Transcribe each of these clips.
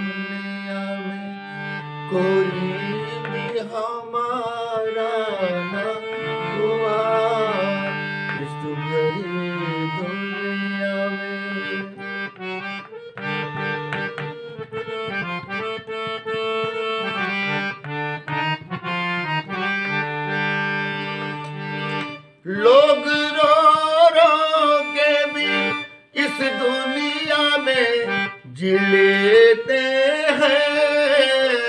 दुनिया में कोई भी हमारा न हुआ इस भरी दुनिया में। लोग रो रो के भी इस दुनिया में जी लेते हैं।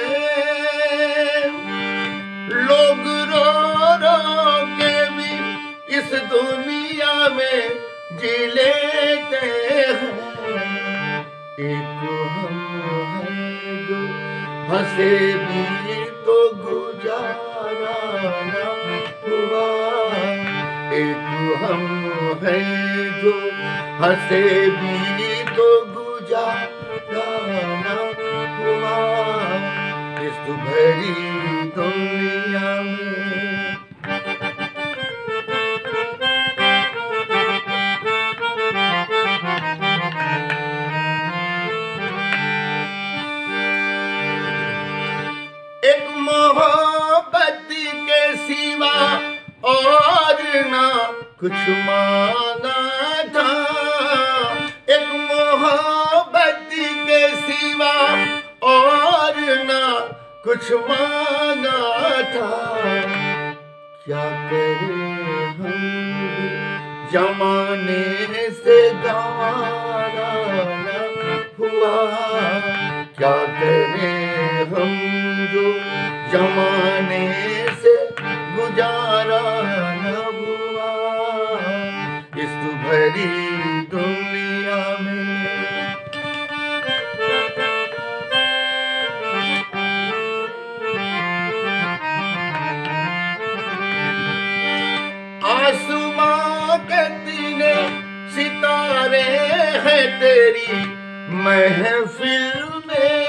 लोग रो रो के भी इस दुनिया में जी लेते हैं। एक हम हैं जो हंसे भी तो गुजारा न हुआ। एक हम हैं जो हंसे भी तो गुजारा न हुआ इस भरी दुनिया में। एक मोहब्बत के सिवा और ना कुछ मांगा था। एक मोहब्बत के सिवा और ना कुछ मांगा था। क्या करें हम जमाने से गंवारा न हुआ। क्या करें हम जो जमाने से गुजारा न हुआ इस भरी दुनिया में। आसमां के तीने सितारे हैं तेरी महफिल में।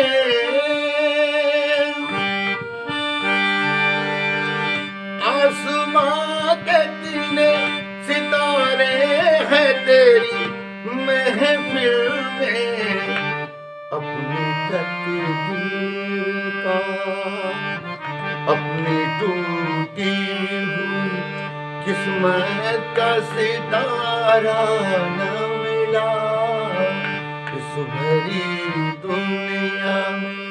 आसमां के तीने सितारे हैं तेरी महफिल में। अपनी तकदीर का अपनी टूटी हुई किस्मत का सितारा न मिला इस भरी दुनिया में।